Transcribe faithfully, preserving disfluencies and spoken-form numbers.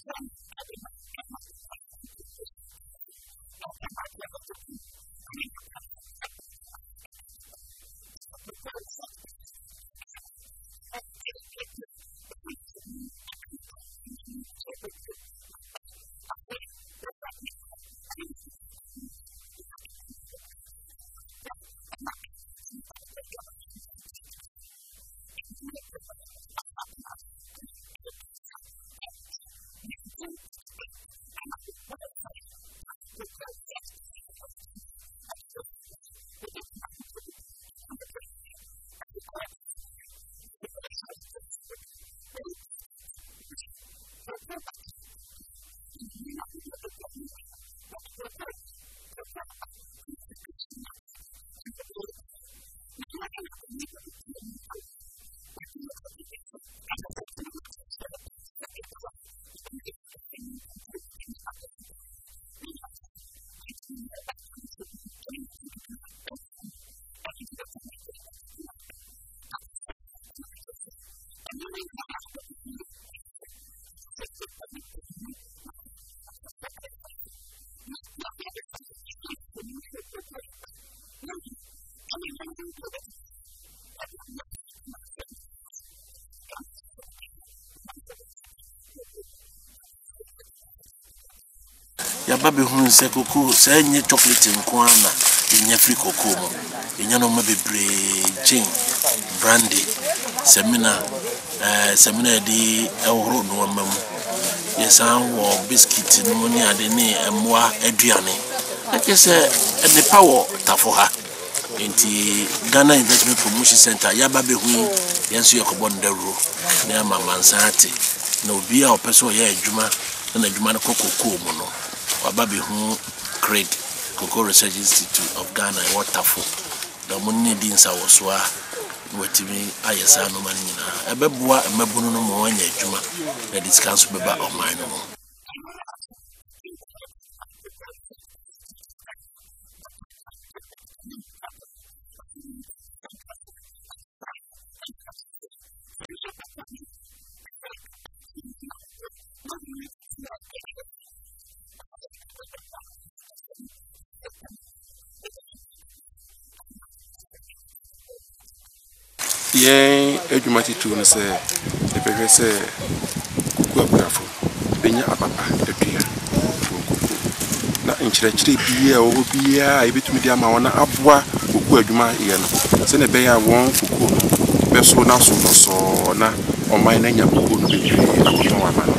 Ya baby hun se koko se nye chocolate nko ana enya free koko mo enya no ma bebre gin brandy semina eh semina di ehoro no amam yesan wo biscuit no ni ade ni emwa aduane akese ene power tafo ha enti Ghana Investment Promotion Center ya baby hun yenso yekobo ndaro na mama nsate na obi a opeso ye adwuma na adwuma no kokoko mo no Wababi hu Craig Cocoa Research Institute of Ghana and Waterfall. The money dinsa waswa wetimi ayesa no man nyina. Ebeboa emebunu no mo anya adwuma na discuss beba o man no. Yen edwumati tu no se e pehwe se kuku abrafo benya apapa adua na nkyerɛkyerɛ bia wo bia ebetumi di ama wona aboa kuku adwuma ye no se ne beya won kuku no beso na so no so na oman na nya kuku no bebre akɔtɔ wa ma no